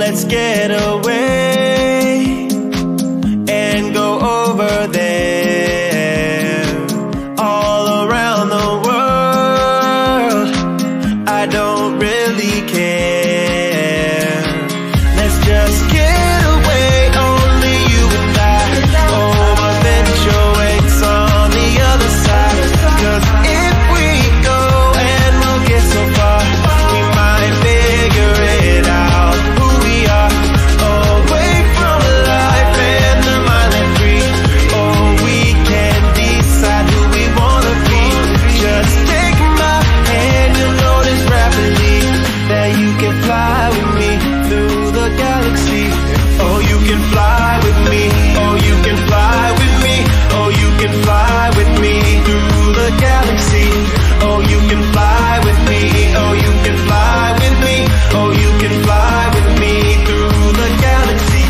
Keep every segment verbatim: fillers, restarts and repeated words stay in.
let's get away and go over there. All around the world, I don't really care. Let's just get away, only you and I. Oh, eventual waits on the other side. Cause if we go and we'll get so far, we might figure it out, who we are. Away from life and the mind and free. Oh, we can decide who we wanna be. Just take my hand, you'll notice rapidly that you can fly with me through the galaxy. Oh, you can fly with me. Oh, you can fly with me. Oh, you can fly with me through the galaxy. Oh, you can fly with me. Oh, you can fly with me. Oh, you can fly with me through the galaxy.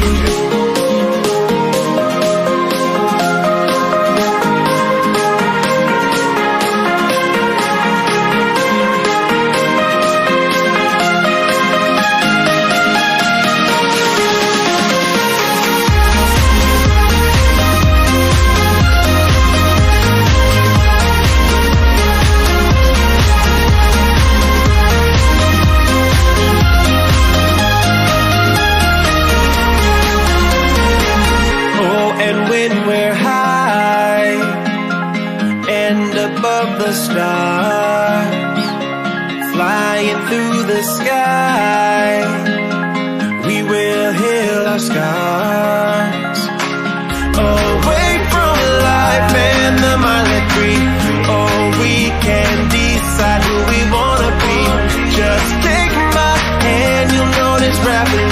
When we're high and above the stars, flying through the sky, we will heal our scars. Away from life and the mind that free. Oh, we can decide who we wanna be. Just take my hand, you'll notice rapidly